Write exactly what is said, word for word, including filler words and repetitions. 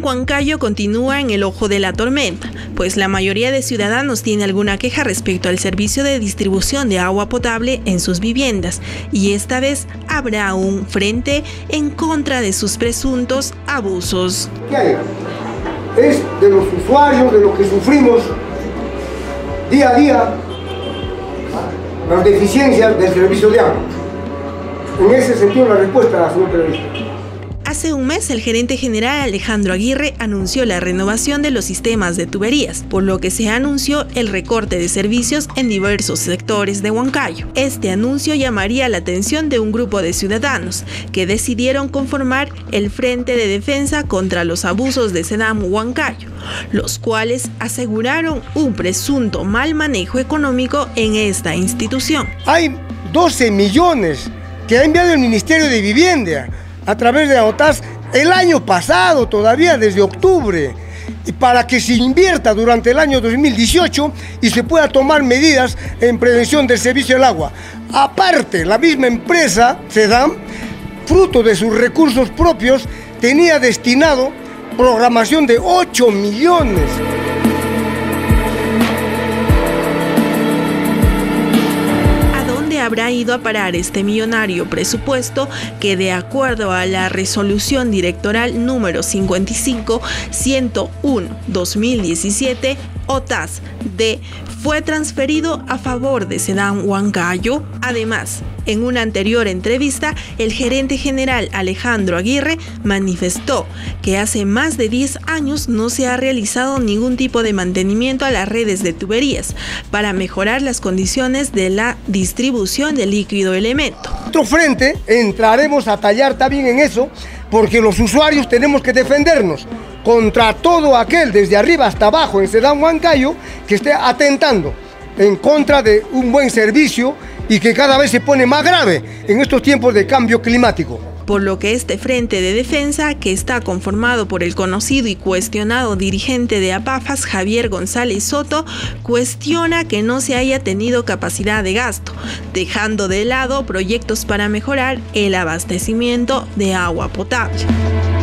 Huancayo continúa en el ojo de la tormenta, pues la mayoría de ciudadanos tiene alguna queja respecto al servicio de distribución de agua potable en sus viviendas, y esta vez habrá un frente en contra de sus presuntos abusos. ¿Qué hay? Es de los usuarios, de lo que sufrimos día a día, las deficiencias del servicio de agua. En ese sentido, la respuesta, señor periodista. Hace un mes, el gerente general Alejandro Aguirre anunció la renovación de los sistemas de tuberías, por lo que se anunció el recorte de servicios en diversos sectores de Huancayo. Este anuncio llamaría la atención de un grupo de ciudadanos que decidieron conformar el Frente de Defensa contra los Abusos de Sedam Huancayo, los cuales aseguraron un presunto mal manejo económico en esta institución. Hay doce millones que ha enviado el Ministerio de Vivienda a través de AOTAS el año pasado, todavía desde octubre, y para que se invierta durante el año dos mil dieciocho y se pueda tomar medidas en prevención del servicio del agua. Aparte, la misma empresa, Sedam, fruto de sus recursos propios, tenía destinado programación de ocho millones. Habrá ido a parar este millonario presupuesto que, de acuerdo a la resolución directoral número cincuenta y cinco ciento uno barra dos mil diecisiete, OTAS D, fue transferido a favor de Sedam Huancayo. Además, en una anterior entrevista, el gerente general Alejandro Aguirre manifestó que hace más de diez años no se ha realizado ningún tipo de mantenimiento a las redes de tuberías para mejorar las condiciones de la distribución de líquido elemento. Otro frente, entraremos a tallar también en eso, porque los usuarios tenemos que defendernos contra todo aquel, desde arriba hasta abajo en Sedam Huancayo, que esté atentando en contra de un buen servicio y que cada vez se pone más grave en estos tiempos de cambio climático. Por lo que este frente de defensa, que está conformado por el conocido y cuestionado dirigente de APAFAS, Javier González Soto, cuestiona que no se haya tenido capacidad de gasto, dejando de lado proyectos para mejorar el abastecimiento de agua potable.